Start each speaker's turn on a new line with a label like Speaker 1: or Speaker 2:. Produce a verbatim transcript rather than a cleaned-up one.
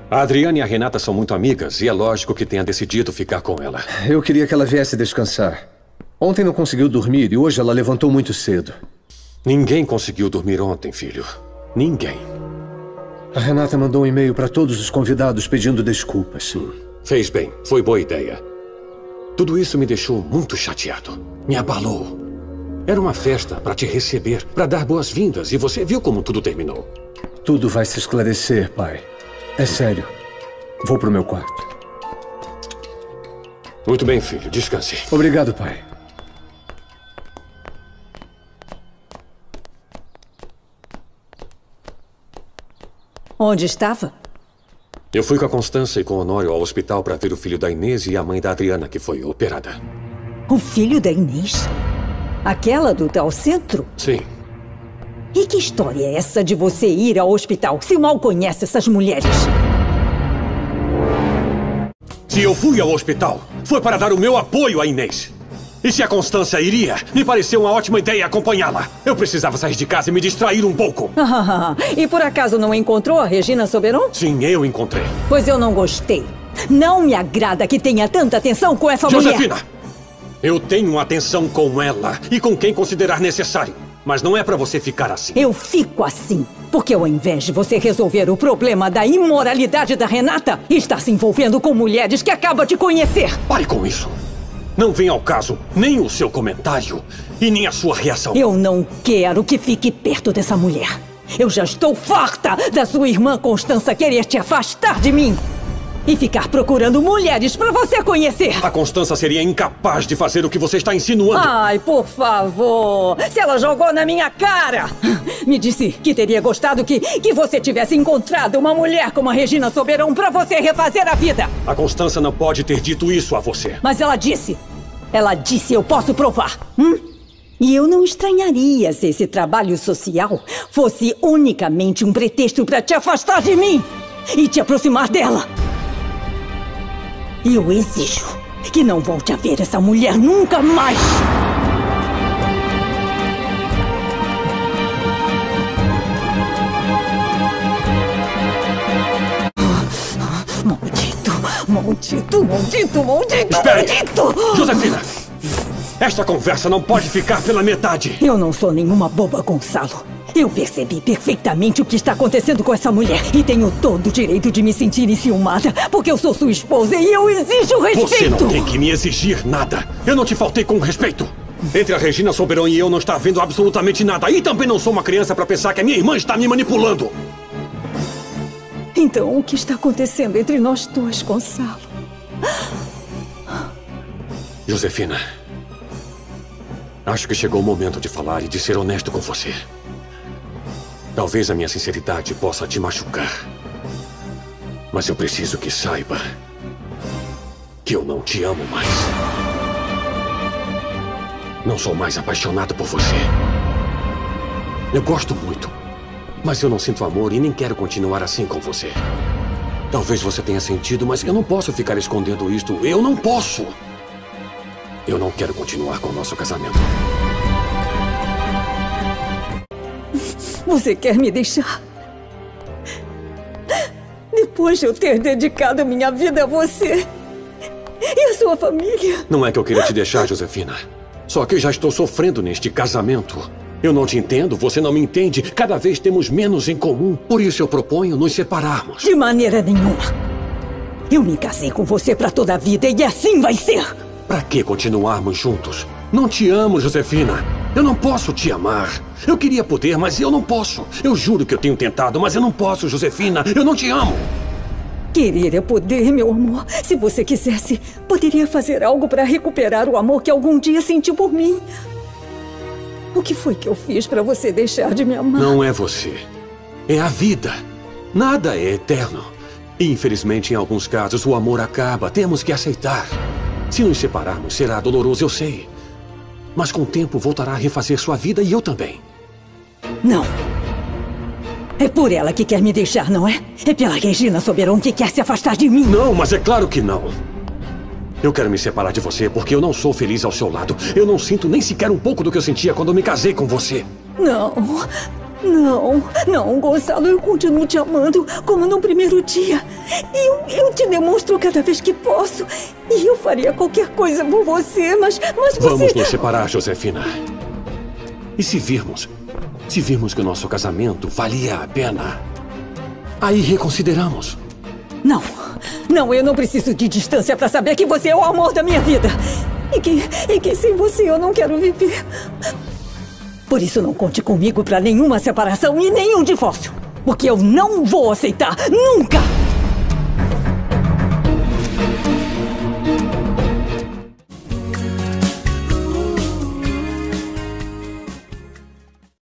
Speaker 1: A Adriana e a Renata são muito amigas e é lógico que tenha decidido ficar com ela.
Speaker 2: Eu queria que ela viesse descansar. Ontem não conseguiu dormir e hoje ela levantou muito cedo.
Speaker 1: Ninguém conseguiu dormir ontem, filho. Ninguém.
Speaker 2: A Renata mandou um e-mail para todos os convidados pedindo desculpas.
Speaker 1: Hum, fez bem. Foi boa ideia. Tudo isso me deixou muito chateado. Me abalou. Era uma festa para te receber, para dar boas-vindas, e você viu como tudo terminou.
Speaker 2: Tudo vai se esclarecer, pai. É sério. Vou pro meu quarto.
Speaker 1: Muito bem, filho. Descanse.
Speaker 2: Obrigado, pai.
Speaker 3: Onde estava?
Speaker 1: Eu fui com a Constança e com o Honório ao hospital para ver o filho da Inês e a mãe da Adriana, que foi operada.
Speaker 3: O filho da Inês? Aquela do tal centro?
Speaker 1: Sim.
Speaker 3: E que história é essa de você ir ao hospital se mal conhece essas mulheres?
Speaker 1: Se eu fui ao hospital, foi para dar o meu apoio à Inês. E se a Constança iria, me pareceu uma ótima ideia acompanhá-la. Eu precisava sair de casa e me distrair um pouco.
Speaker 3: E por acaso não encontrou a Regina Soberon?
Speaker 1: Sim, eu encontrei.
Speaker 3: Pois eu não gostei. Não me agrada que tenha tanta atenção com essa mulher.
Speaker 1: Josefina! Eu tenho atenção com ela e com quem considerar necessário. Mas não é pra você ficar assim.
Speaker 3: Eu fico assim, porque ao invés de você resolver o problema da imoralidade da Renata, está se envolvendo com mulheres que acaba de conhecer.
Speaker 1: Pare com isso. Não vem ao caso nem o seu comentário e nem a sua reação.
Speaker 3: Eu não quero que fique perto dessa mulher. Eu já estou farta da sua irmã Constança querer te afastar de mim. E ficar procurando mulheres pra você conhecer.
Speaker 1: A Constança seria incapaz de fazer o que você está insinuando.
Speaker 3: Ai, por favor. Se ela jogou na minha cara. Me disse que teria gostado que, que você tivesse encontrado uma mulher como a Regina Soberon pra você refazer a vida.
Speaker 1: A Constança não pode ter dito isso a você.
Speaker 3: Mas ela disse. Ela disse, eu posso provar. Hum? E eu não estranharia se esse trabalho social fosse unicamente um pretexto pra te afastar de mim e te aproximar dela. E eu exijo que não volte a ver essa mulher nunca mais! Maldito, maldito, maldito, maldito,
Speaker 1: Espere.
Speaker 3: maldito!
Speaker 1: Josefina! Esta conversa não pode ficar pela metade.
Speaker 3: Eu não sou nenhuma boba, Gonçalo. Eu percebi perfeitamente o que está acontecendo com essa mulher e tenho todo o direito de me sentir enciumada, porque eu sou sua esposa e eu exijo respeito!
Speaker 1: Você não tem que me exigir nada. Eu não te faltei com respeito. Entre a Regina Soberon e eu não está havendo absolutamente nada. E também não sou uma criança para pensar que a minha irmã está me manipulando.
Speaker 3: Então, o que está acontecendo entre nós dois, Gonçalo?
Speaker 1: Josefina, acho que chegou o momento de falar e de ser honesto com você. Talvez a minha sinceridade possa te machucar. Mas eu preciso que saiba que eu não te amo mais. Não sou mais apaixonado por você. Eu gosto muito, mas eu não sinto amor e nem quero continuar assim com você. Talvez você tenha sentido, mas eu não posso ficar escondendo isto. Eu não posso. Eu não quero continuar com o nosso casamento.
Speaker 3: Você quer me deixar? Depois de eu ter dedicado minha vida a você e a sua família.
Speaker 1: Não é que eu queira te deixar, Josefina. Só que eu já estou sofrendo neste casamento. Eu não te entendo, você não me entende. Cada vez temos menos em comum. Por isso eu proponho nos separarmos.
Speaker 3: De maneira nenhuma. Eu me casei com você para toda a vida e assim vai ser.
Speaker 1: Pra que continuarmos juntos? Não te amo, Josefina. Eu não posso te amar. Eu queria poder, mas eu não posso. Eu juro que eu tenho tentado, mas eu não posso, Josefina. Eu não te amo.
Speaker 3: Querer é poder, meu amor. Se você quisesse, poderia fazer algo para recuperar o amor que algum dia sentiu por mim. O que foi que eu fiz para você deixar de me amar?
Speaker 1: Não é você. É a vida. Nada é eterno. E, infelizmente, em alguns casos, o amor acaba. Temos que aceitar. Se nos separarmos, será doloroso, eu sei. Mas com o tempo voltará a refazer sua vida e eu também.
Speaker 3: Não. É por ela que quer me deixar, não é? É pela Regina Soberon que quer se afastar de mim.
Speaker 1: Não, mas é claro que não. Eu quero me separar de você porque eu não sou feliz ao seu lado. Eu não sinto nem sequer um pouco do que eu sentia quando me casei com você.
Speaker 3: Não. Não, não, Gonçalo, eu continuo te amando como no primeiro dia. Eu, eu te demonstro cada vez que posso. E eu faria qualquer coisa por você, mas, mas você...
Speaker 1: Vamos nos separar, Josefina. E se virmos, se virmos que o nosso casamento valia a pena, aí reconsideramos.
Speaker 3: Não, não, eu não preciso de distância pra saber que você é o amor da minha vida. E que, e que sem você eu não quero viver. Por isso não conte comigo pra nenhuma separação e nenhum divórcio. Porque eu não vou aceitar, nunca!